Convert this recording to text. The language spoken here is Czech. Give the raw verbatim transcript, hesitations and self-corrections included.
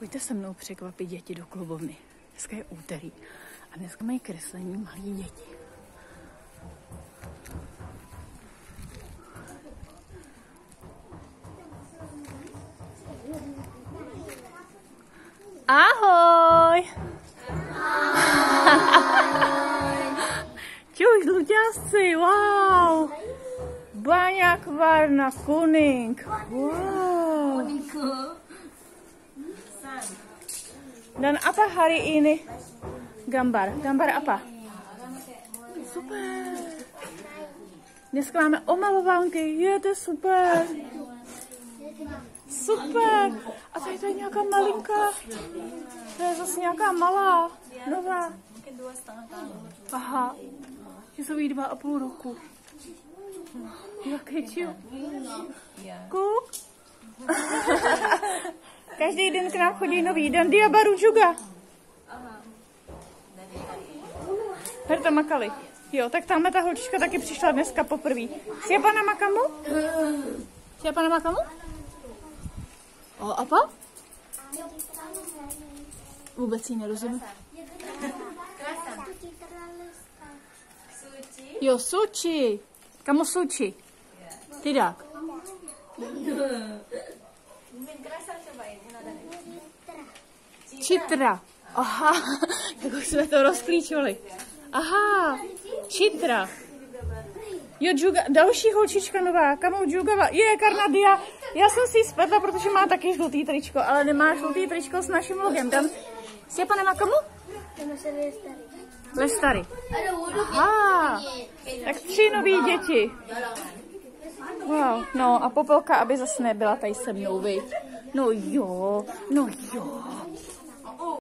Pojďte se mnou překvapit děti do klubovny. Dneska je úterý a dneska mají kreslení malí děti. Ahoj! Čuj, žluťásci, wow! Banyak warna kuning, wow! Dan apa hari ini? Gambar, gambar apa? Super! Dneska máme omalovánky, je to super! Super! A tady to je nějaká malinká. To je zase nějaká malá, nová. Aha, že jsou jí dva a půl roku. Jaký čil. Kuk. Každý den k nám chodí nový. Dan dia baru juga. Herta makali. Jo, tak tamhle ta holčička taky přišla dneska poprvé. Siapa nama kamu? Siapa nama kamu? O, apa? Vůbec jí nerozumím. Jo, Suci. Kamu Suci? Tidak. Citra. Aha, jak už jsme to rozklíčili. Aha, Citra. Jo, juga, další holčička nová, kamu juga, je Karnadia. Já jsem si ji spletla, protože má taky žlutý tričko, ale nemá žlutý tričko s naším logem. Dan, siapa nama kamu? Lestari. Aha, tak tři nový děti. Wow, no a Popelka, aby zase nebyla tady se mnou, viď? No jo, no jo.